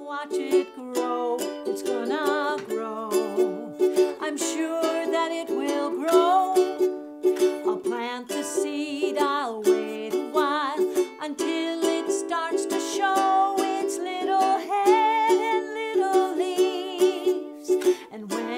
watch it grow. It's gonna grow. I'm sure that it will grow. I'll plant the seed, I'll wait a while until it starts to show its little head and little leaves. And when